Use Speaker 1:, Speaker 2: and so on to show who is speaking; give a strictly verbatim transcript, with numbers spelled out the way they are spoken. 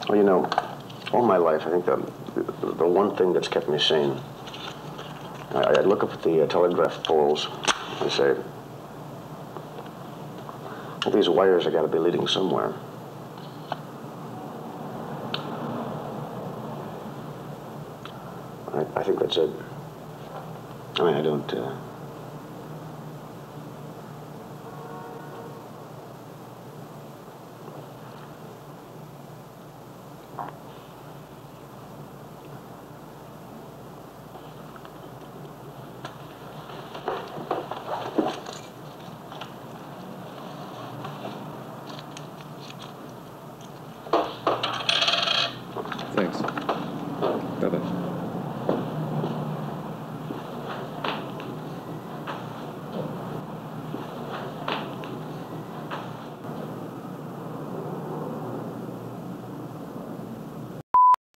Speaker 1: Well, you know, all my life, I think the, the one thing that's kept me sane, I, I look up at the uh, telegraph poles and say, these wires have got to be leading somewhere. I, I think that's it. I mean, I don't... Uh,
Speaker 2: Thanks. Bye-bye.